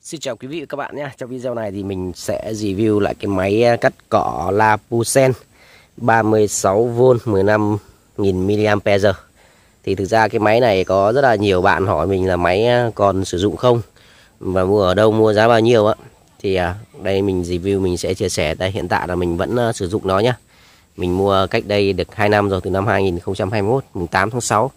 Xin chào quý vị và các bạn nhé. Trong video này thì mình sẽ review lại cái máy cắt cỏ Lapusen 36V 15.000 mAh. Thì thực ra cái máy này có rất là nhiều bạn hỏi mình là máy còn sử dụng không và mua ở đâu, mua giá bao nhiêu á. Thì đây mình review, mình sẽ chia sẻ đây. Hiện tại là mình vẫn sử dụng nó nhá. Mình mua cách đây được 2 năm rồi, từ năm 2021 mùng 8 tháng 6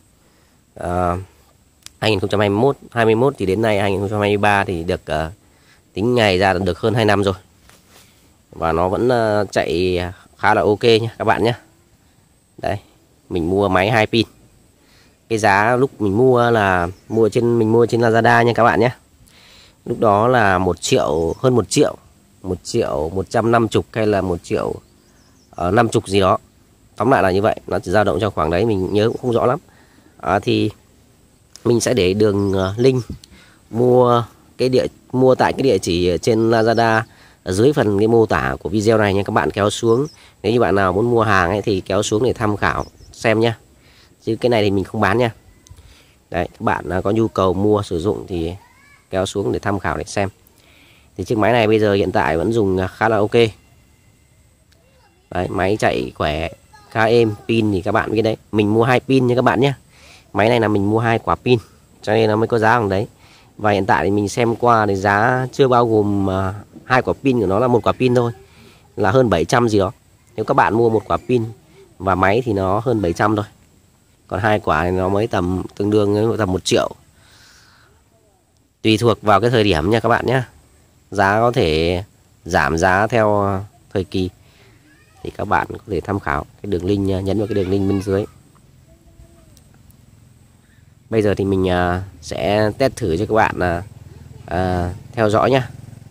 2021 thì đến nay 2023 thì được tính ngày ra được hơn 2 năm rồi. Và nó vẫn chạy khá là ok nhé các bạn nhé. Đây, mình mua máy 2 pin. Cái giá lúc mình mua là mình mua trên Lazada nha các bạn nhé. Lúc đó là 1 triệu, hơn 1 triệu, 1 triệu 150 hay là 1 triệu 50 gì đó. Tóm lại là như vậy, nó chỉ dao động trong khoảng đấy, mình nhớ cũng không rõ lắm. Thì mình sẽ để đường link mua tại cái địa chỉ trên Lazada ở dưới phần cái mô tả của video này nha. Các bạn kéo xuống, nếu như bạn nào muốn mua hàng ấy thì kéo xuống để tham khảo xem nhá. Chứ cái này thì mình không bán nha. Đấy, các bạn có nhu cầu mua sử dụng thì kéo xuống để tham khảo để xem. Thì chiếc máy này bây giờ hiện tại vẫn dùng khá là ok. Đấy, máy chạy khỏe, khá êm, pin thì các bạn biết đấy, mình mua 2 pin nha các bạn nhé. Máy này là mình mua 2 quả pin cho nên nó mới có giá bằng đấy. Và hiện tại thì mình xem qua thì giá chưa bao gồm 2 quả pin của nó, là 1 quả pin thôi là hơn 700 gì đó. Nếu các bạn mua 1 quả pin và máy thì nó hơn 700 thôi. Còn 2 quả thì nó mới tương đương với tầm 1 triệu. Tùy thuộc vào cái thời điểm nha các bạn nhé. Giá có thể giảm giá theo thời kỳ. Thì các bạn có thể tham khảo cái đường link, nhấn vào cái đường link bên dưới. Bây giờ thì mình sẽ test thử cho các bạn theo dõi nhé.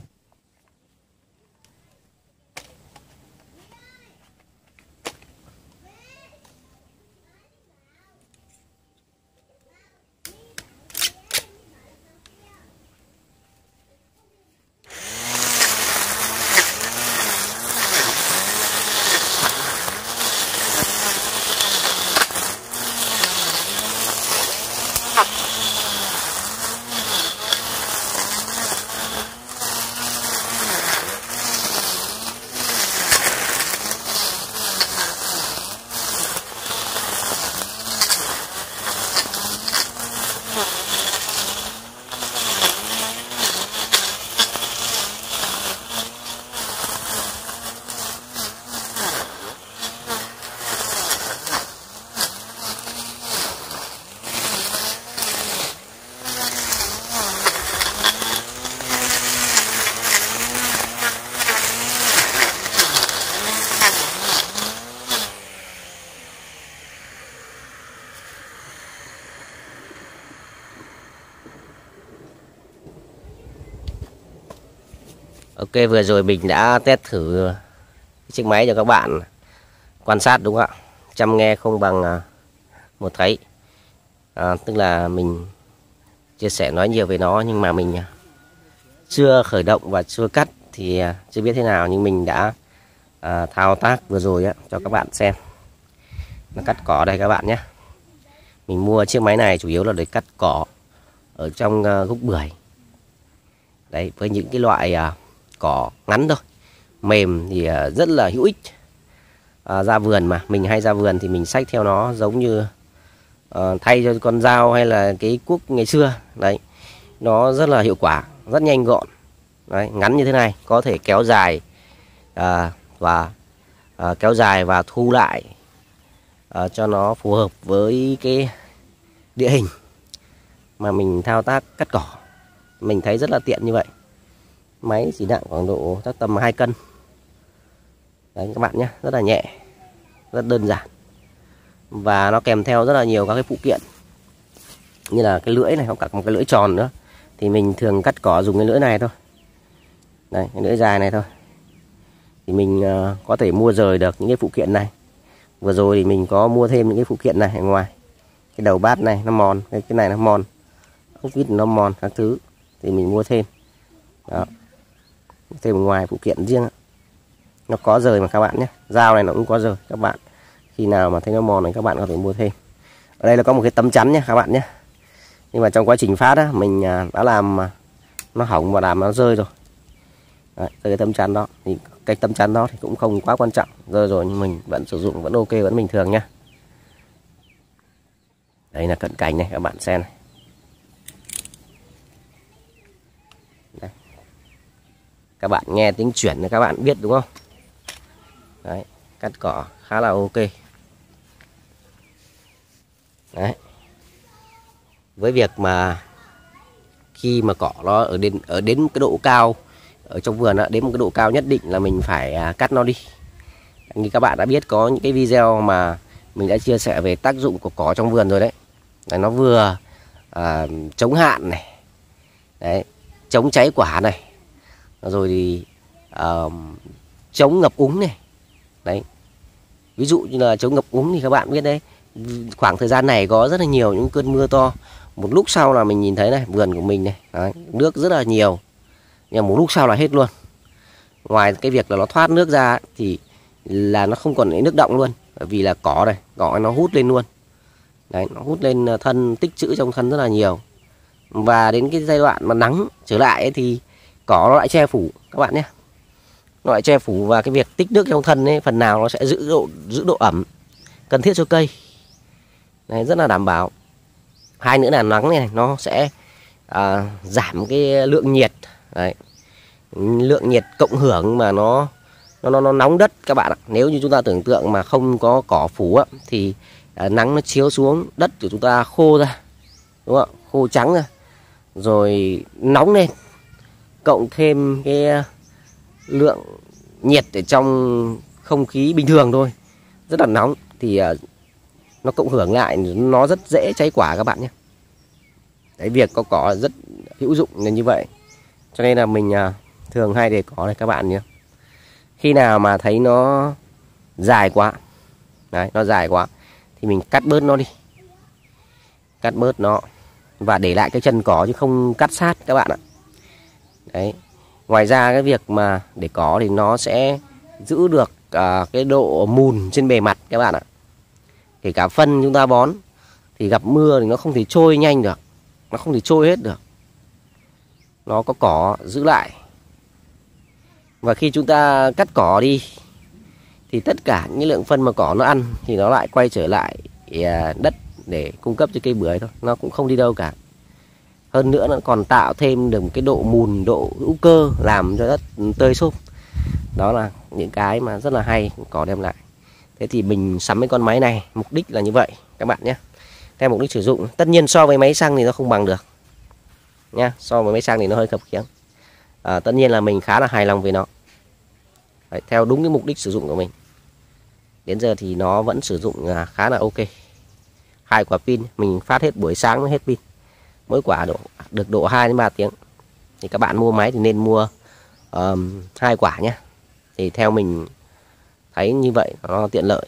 Ok, vừa rồi mình đã test thử chiếc máy cho các bạn quan sát đúng không ạ? Chăm nghe không bằng một thấy. Tức là mình chia sẻ nói nhiều về nó nhưng mà mình chưa khởi động và chưa cắt thì chưa biết thế nào, nhưng mình đã thao tác vừa rồi cho các bạn xem. Nó cắt cỏ đây các bạn nhé. Mình mua chiếc máy này chủ yếu là để cắt cỏ ở trong gốc bưởi. Đấy, với những cái loại cỏ ngắn thôi, mềm thì rất là hữu ích. Ra vườn mà mình hay ra vườn thì mình xách theo nó, giống như thay cho con dao hay là cái cuốc ngày xưa. Đấy, nó rất là hiệu quả, rất nhanh gọn. Đấy, ngắn như thế này có thể kéo dài và thu lại cho nó phù hợp với cái địa hình mà mình thao tác cắt cỏ. Mình thấy rất là tiện như vậy. Máy chỉ nặng khoảng độ chắc tầm 2 cân. Đấy các bạn nhé, rất là nhẹ, rất đơn giản. Và nó kèm theo rất là nhiều các cái phụ kiện. Như là cái lưỡi này, có cả một cái lưỡi tròn nữa. Thì mình thường cắt cỏ dùng cái lưỡi này thôi. Đây, cái lưỡi dài này thôi. Thì mình có thể mua rời được những cái phụ kiện này. Vừa rồi thì mình có mua thêm những cái phụ kiện này ở ngoài. Cái đầu bát này nó mòn, cái này nó mòn, ốc vít nó mòn các thứ thì mình mua thêm. Đó, thêm ngoài phụ kiện riêng. Nó có rời mà các bạn nhé. Dao này nó cũng có rời. Các bạn khi nào mà thấy nó mòn này các bạn có thể mua thêm. Ở đây là có một cái tấm chắn nhé các bạn nhé. Nhưng mà trong quá trình phát á, mình đã làm nó hỏng và làm nó rơi rồi. Đấy, cái tấm chắn đó thì cái tấm chắn đó thì cũng không quá quan trọng, rơi rồi nhưng mình vẫn sử dụng vẫn ok, vẫn bình thường nhá. Đây là cận cảnh này các bạn xem này. Đây. Các bạn nghe tiếng chuyển thì các bạn biết đúng không? Đấy, cắt cỏ khá là ok. Đấy. Với việc mà khi mà cỏ nó ở đến cái độ cao ở trong vườn đó, đến một cái độ cao nhất định là mình phải cắt nó đi. Như các bạn đã biết có những cái video mà mình đã chia sẻ về tác dụng của cỏ trong vườn rồi đấy. Nó vừa chống hạn này, đấy, chống cháy quả này, rồi thì chống ngập úng này. Đấy. Ví dụ như là chống ngập úng thì các bạn biết đấy, khoảng thời gian này có rất là nhiều những cơn mưa to. Một lúc sau là mình nhìn thấy này, vườn của mình này, đấy, nước rất là nhiều. Nhưng một lúc sau là hết luôn. Ngoài cái việc là nó thoát nước ra thì là nó không còn nước đọng luôn. Bởi vì là cỏ này, cỏ nó hút lên luôn. Đấy, nó hút lên thân, tích trữ trong thân rất là nhiều. Và đến cái giai đoạn mà nắng trở lại ấy, thì cỏ nó lại che phủ các bạn nhé. Nó lại che phủ và cái việc tích nước trong thân ấy, phần nào nó sẽ giữ độ ẩm cần thiết cho cây. Đấy, rất là đảm bảo. Hai nữa là nắng này nó sẽ giảm cái lượng nhiệt. Đấy. Lượng nhiệt cộng hưởng mà nó nóng đất các bạn ạ. Nếu như chúng ta tưởng tượng mà không có cỏ phủ á, thì nắng nó chiếu xuống đất của chúng ta khô ra, đúng không? Khô trắng ra, rồi nóng lên, cộng thêm cái lượng nhiệt ở trong không khí bình thường thôi rất là nóng thì nó cộng hưởng lại nó rất dễ cháy quả các bạn nhé. Đấy, việc có cỏ rất hữu dụng là như vậy. Cho nên là mình thường hay để cỏ này các bạn nhé. Khi nào mà thấy nó dài quá, đấy, nó dài quá thì mình cắt bớt nó đi, cắt bớt nó và để lại cái chân cỏ chứ không cắt sát các bạn ạ. Đấy. Ngoài ra cái việc mà để cỏ thì nó sẽ giữ được cái độ mùn trên bề mặt các bạn ạ. Kể cả phân chúng ta bón thì gặp mưa thì nó không thể trôi nhanh được, nó không thể trôi hết được, nó có cỏ giữ lại. Và khi chúng ta cắt cỏ đi thì tất cả những lượng phân mà cỏ nó ăn thì nó lại quay trở lại đất để cung cấp cho cây bưởi thôi, nó cũng không đi đâu cả. Hơn nữa nó còn tạo thêm được một cái độ mùn, độ hữu cơ làm cho đất tơi xốp. Đó là những cái mà rất là hay cỏ đem lại. Thế thì mình sắm cái con máy này mục đích là như vậy các bạn nhé. Theo mục đích sử dụng, tất nhiên so với máy xăng thì nó không bằng được nha, so với máy xăng thì nó hơi khập khiễng. Tất nhiên là mình khá là hài lòng với nó. Đấy, theo đúng cái mục đích sử dụng của mình. Đến giờ thì nó vẫn sử dụng khá là ok. 2 quả pin, mình phát hết buổi sáng mới hết pin. Mỗi quả được độ 2 đến 3 tiếng. Thì các bạn mua máy thì nên mua 2 quả nhé. Thì theo mình thấy như vậy nó tiện lợi.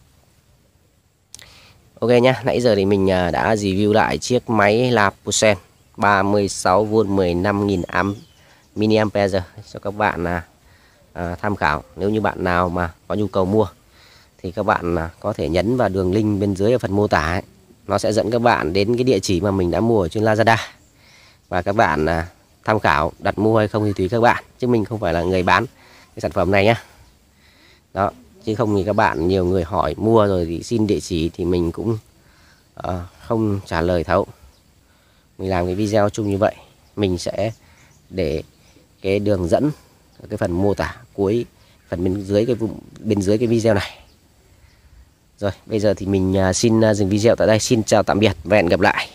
Ok nhá, nãy giờ thì mình đã review lại chiếc máy Lapusen 36V 15.000 mAh cho các bạn tham khảo. Nếu như bạn nào mà có nhu cầu mua thì các bạn có thể nhấn vào đường link bên dưới ở phần mô tả ấy. Nó sẽ dẫn các bạn đến cái địa chỉ mà mình đã mua ở trên Lazada. Và các bạn tham khảo đặt mua hay không thì tùy các bạn, chứ mình không phải là người bán cái sản phẩm này nhá. Đó, chứ không thì các bạn nhiều người hỏi mua rồi thì xin địa chỉ thì mình cũng không trả lời thấu. Mình làm cái video chung như vậy, mình sẽ để cái đường dẫn ở cái phần mô tả cuối phần bên dưới cái video này. Rồi, bây giờ thì mình xin dừng video tại đây. Xin chào tạm biệt và hẹn gặp lại.